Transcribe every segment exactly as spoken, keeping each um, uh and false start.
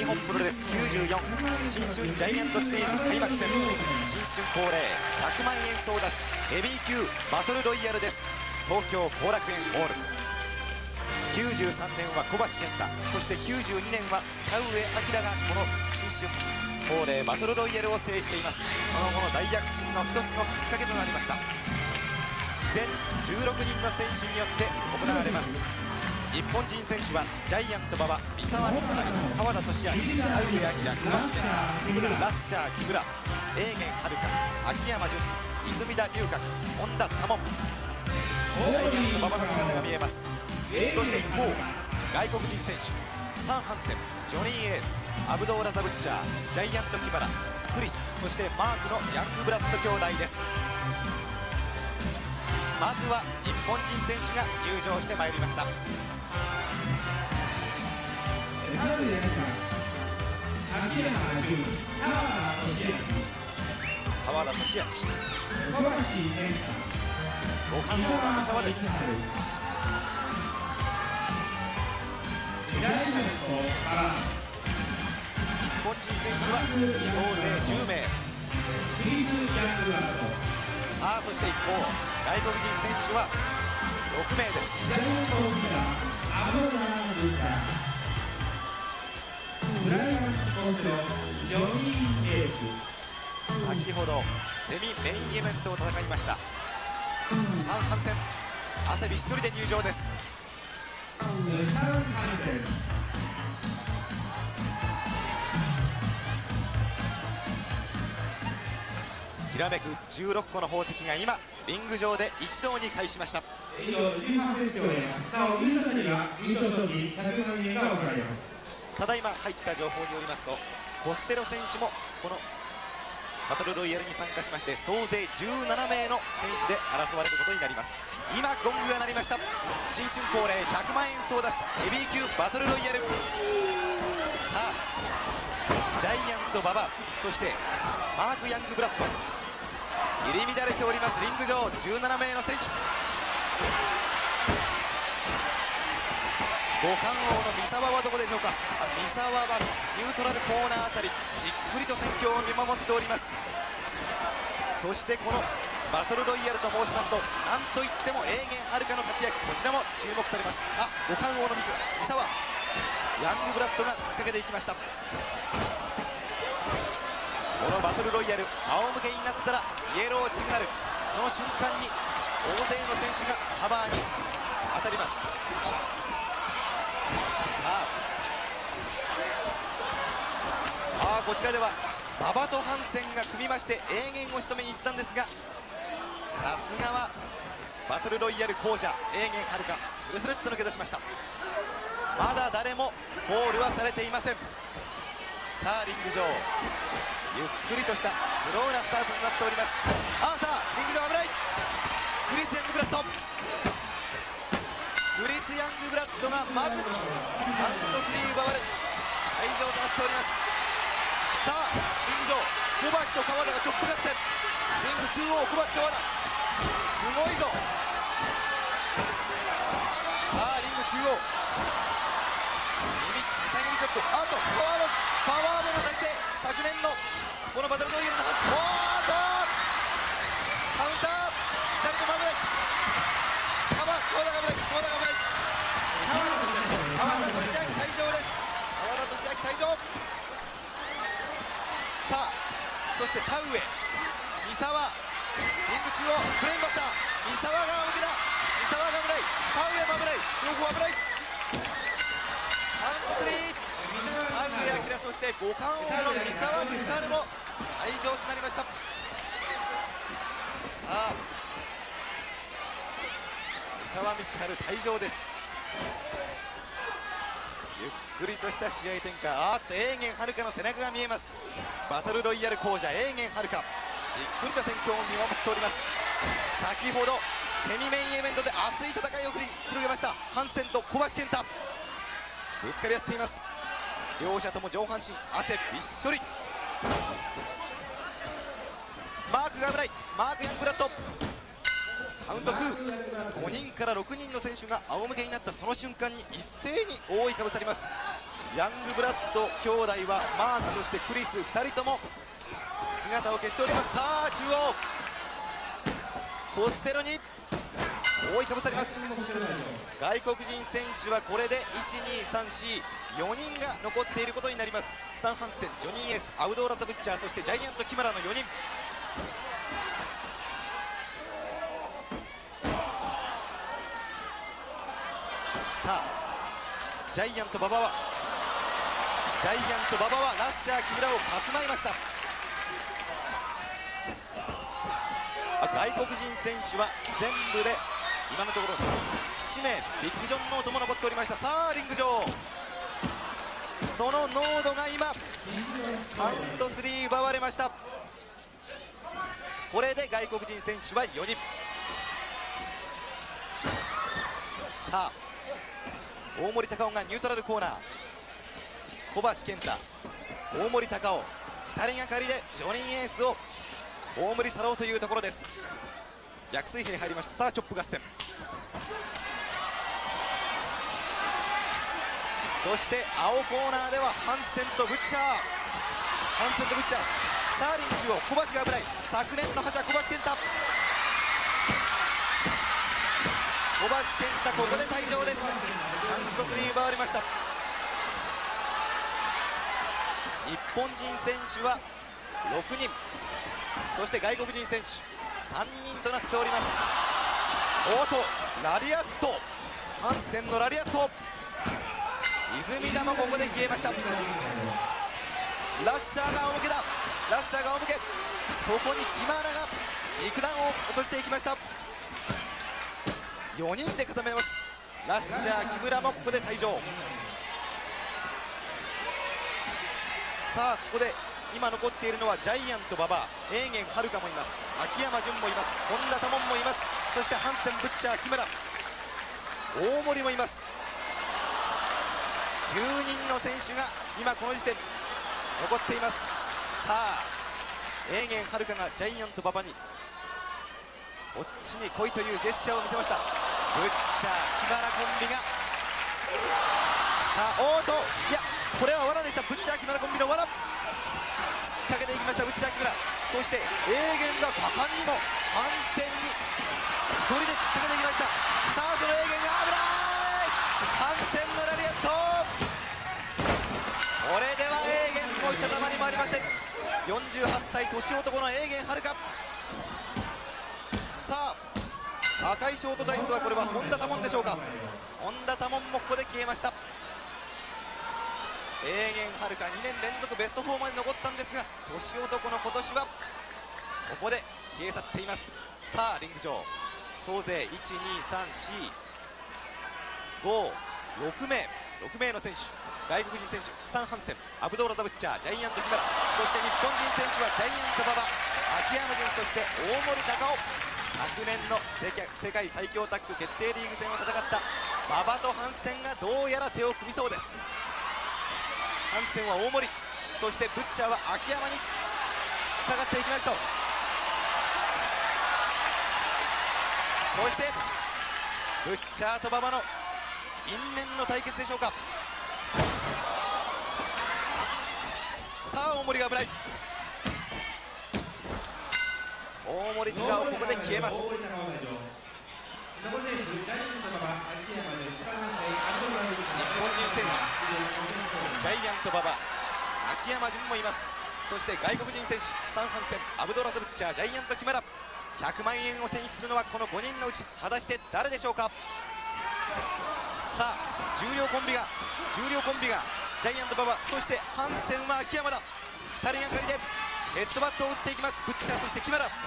日本プロレスきゅうじゅうよん新春ジャイアントシリーズ開幕戦、新春恒例ひゃくまんえん争奪ヘビー級バトルロイヤルです。東京後楽園ホール。きゅうじゅうさんねんは小橋健太、そしてきゅうじゅうにねんは田上彰がこの新春恒例バトルロイヤルを制しています。その後の大躍進の一つのきっかけとなりました。全じゅうろくにんの選手によって行われます。日本人選手はジャイアント馬場、三沢光晴、川田俊明、田上彰、小橋健太、ラッシャー木村、永元遥、秋山純、泉田龍角、本田多門、ジャイアント馬場の姿が見えます。そして一方、外国人選手スタン・ハンセン、ジョニー・エース、アブドーラザ・ブッチャー、ジャイアント・キバラ、クリス、そしてマークのヤングブラッド兄弟です。まずは日本人選手が入場してまいりました。川田俊明、五冠王の三沢です。日本人選手は総勢じゅうめい。さあそして一方、外国人選手はろくめいです。先ほどセミメインイベントを戦いましたスタン・ハンセン、汗びっしょりで入場です。きらめくじゅうろっこの宝石が今リング上で一堂に会しました。ただいま入った情報によりますと、コステロ選手もこのバトルロイヤルに参加しまして、総勢じゅうななめいの選手で争われることになります。今ゴングが鳴りました。新春恒例ひゃくまんえん争奪ヘビー級バトルロイヤル。さあジャイアント馬場、そしてマーク・ヤングブラッド、入り乱れておりますリング上じゅうななめいの選手。五冠王の三沢はどこでしょうか。三沢はニュートラルコーナーあたりじっくりと戦況を見守っております。そしてこのバトルロイヤルと申しますと、なんといっても永元遥の活躍、こちらも注目されます。あ、五冠王の三沢、ヤングブラッドが突っかけていきました。このバトルロイヤル仰向けになったらイエローシグナル、その瞬間に大勢の選手がカバーに当たります。さあ、あこちらでは馬場とハンセンが組みまして永元を仕留めに行ったんですが、さすがはバトルロイヤル王者永元遥、スルスルっと抜け出しました。まだ誰もコールはされていません。さあリング上ゆっくりとしたスローなスタートとなっております。あさあリング上危ない。クリス・ヤングブラッド、クリス・ヤングブラッドがまずカウントスリー奪われ退場となっております。さあリング上小橋と川田がチョップ合戦、リング中央小橋川田、すごいぞ。さあリング中央右下げにチョップ、あとパワーボムパワーボムの体勢、昨年のこのバトルロイヤルの話、おーっとカウンターふたりとも危ない。川川田が危ない、川田が危ない。川田俊明退場です。川田俊明退場。さあそして田上、三沢、リング中央フレインバスター、三沢が向けた、三沢が危ない、田上も危ない、両方危ない。カウントスリー、田上彰、そして五冠王の三沢光晴も退場となりました。さあ三沢光晴退場です。ゆっくりとした試合展開、あーっと永元遥の背中が見えます。バトルロイヤル王者永元遥、じっくりと戦況を見守っております。先ほどセミメインイベントで熱い戦いを繰り広げましたハンセンと小橋健太、ぶつかり合っています。両者とも上半身汗びっしょり。マークが危ない、マーク・ヤングブラッド、カウントツー、ごにんからろくにんの選手が仰向けになったその瞬間に一斉に覆いかぶさります。 ヤングブラッド兄弟はマーク、そしてクリス、ふたりとも姿を消しております。さあ中央コステロに覆いかぶさります。外国人選手はこれでいちにさんしよにんが残っていることになります。スタン・ハンセン、ジョニー・エース、アブドーラ・ザ・ブッチャー、そしてジャイアント・キマラのよにん。さあジャイアント馬場はジャイアント馬場はラッシャー木村をかくまいました。外国人選手は全部で今のところななめい、ビッグジョン・ノートも残っておりました。さあリング上そのノードが今カウントスリー奪われました。これで外国人選手はよにん。さあ大森隆夫がニュートラルコーナー、小橋健太、大森隆夫ふたりがかりでジョニー・エースを葬り去ろうというところです。逆水平入りました。さあチョップ合戦、そして青コーナーではハンセンとブッチャー、ハンセンとブッチャー、さあリング中央小橋が危ない、昨年の覇者小橋健太、小橋健太ここで退場です。カウントスリー奪われました。日本人選手はろくにん、そして外国人選手さんにんとなっております。おっとラリアット、ハンセンのラリアット、泉田もここで消えました。ラッシャーが仰向けだ、ラッシャーが仰向け、そこにキマラが肉弾を落としていきました。よにんで固めます。ラッシャー木村もここで退場。さあここで今残っているのはジャイアント馬場、エーゲン遥もいます、秋山純もいます、本田多門もいます、そしてハンセン、ブッチャー、木村、大森もいます。きゅうにんの選手が今この時点残っています。さあエーゲン遥がジャイアント馬場にこっちに来いというジェスチャーを見せました。ブッチャー木村コンビが、さあおーと、いやこれは罠でした。ブッチャー木村コンビの罠、突っかけていきましたブッチャー木村、そしてエーゲンが果敢にもハンセンに一人で突っかけていきました。さあそのエーゲンが危ない、ハンセンのラリアット、これではエーゲンもいたたまりもありません。よんじゅうはっさい年男のエーゲン遥。さあ赤いショートダイスはこれは本田多門でしょうか。本田多門もここで消えました。エーゲン遥にねん連続ベストフォーまで残ったんですが、年男の今年はここで消え去っています。さあリング上総勢いちにさんしごろくめい、ろくめいの選手、外国人選手スタン・ハンセン、アブドーラ・ザ・ブッチャー、ジャイアント・木村、そして日本人選手はジャイアント馬場、秋山純、そして大森隆夫。昨年の世界最強タッグ決定リーグ戦を戦った馬場とハンセンがどうやら手を組みそうです。ハンセンは大森、そしてブッチャーは秋山に突っかかっていきました。そしてブッチャーと馬場の因縁の対決でしょうか。さあ大森が危ない、大森隆夫ここで消えます。日本人選手ジャイアント馬場、秋山純もいます。そして外国人選手スタン・ハンセン、アブドーラ・ザ・ブッチャー、ジャイアント・木村。ひゃくまんえんを手にするのはこのごにんのうち果たして誰でしょうか。さあ重量コンビが重量コンビがジャイアント馬場、そしてハンセンは秋山だ。ふたりがかりでヘッドバットを打っていきます。ブッチャー、そして木村。さ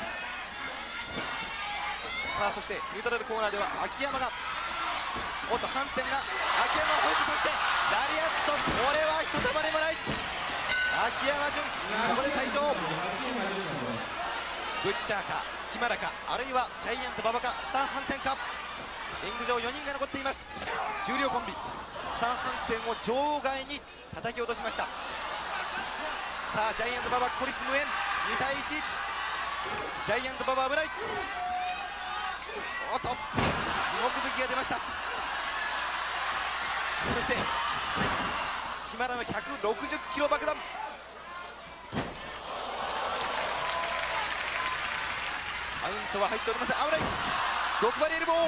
あそしてニュートラルコーナーでは秋山が、おっとハンセンが秋山をホイップさせてラリアット、これはひとたまりもない。秋山純ここで退場。ブッチャーか木村か、あるいはジャイアント馬場かスタン・ハンセンか。リング上よにんが残っています。重量コンビスタン・ハンセンを場外に叩き落としました。さあジャイアント馬場孤立無縁、にたいいち、ジャイアント馬場危ない。おっと地獄突きが出ました。そして木村のひゃくろくじゅっキロ爆弾。カウントは入っておりません。危ない。ろくバリエルボー。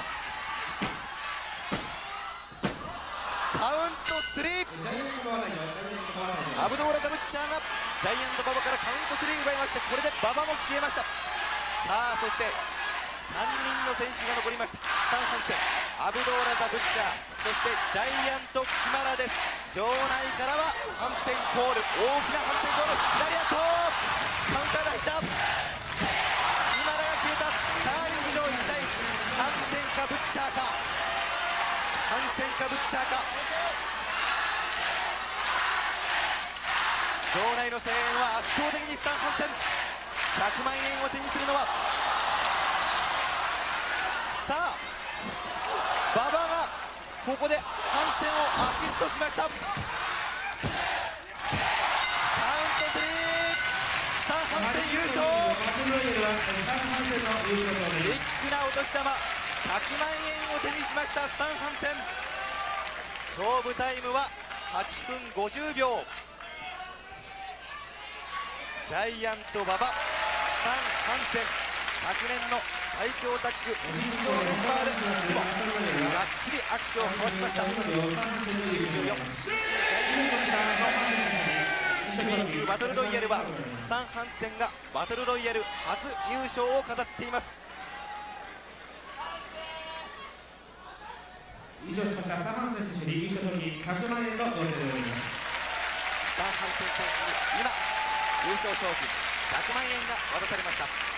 カウントスリー。アブドーラ・ザ・ブッチャーがジャイアント馬場からカウントスリー奪いまして、これで馬場も消えました。さあそしてさんにんの選手が残りました。スタン・ハンセン、アブドーラ・ザ・ブッチャー、そしてジャイアント木村です。場内からはハンセンコール、大きなハンセンコール、左アウト、カウンターで入った。木村が消えた。さあリング上いち対いち、ハンセンかブッチャーか、ハンセンかブッチャーか。場内の声援は圧倒的にスタン・ハンセン。ひゃくまんえんを手にするのは、さあ馬場がここでハンセンをアシストしました。カウントスリー、スタン・ハンセン優勝。ビッグなお年玉ひゃくまんえんを手にしましたスタン・ハンセン。勝負タイムははちふんごじゅうびょう。ジャイアント馬場、スタン・ハンセン、昨年の最強タッグ出場メンバーでもがっちり握手を交わしました。きゅうじゅうよん新春ジャイアントシリーズのヘビー級バトルロイヤルはスタン・ハンセンがバトルロイヤル初優勝を飾っています。 優勝しましたスタン・ハンセン選手に優勝賞金ひゃくまんえんの贈呈でございます。 スタン・ハンセン選手に今優勝賞金ひゃくまんえんが渡されました。